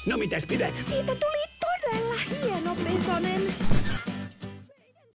No mitäs pidät? Siitä tuli todella hieno pesonen.